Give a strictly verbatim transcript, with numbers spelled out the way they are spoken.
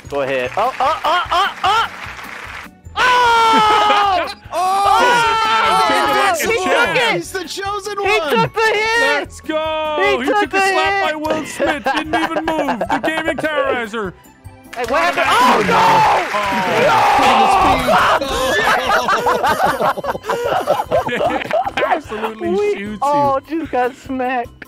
Go ahead. Oh, oh, oh, oh, oh! Oh! Oh! Oh! He He took took it! He's the chosen one! He took the hit! Let's go! He He, took took the a slap hit! by Will Smith. Didn't even move. The gaming terrorizer. Hey, what happened? Oh, no! Oh. Absolutely We shoots you. all just got smacked.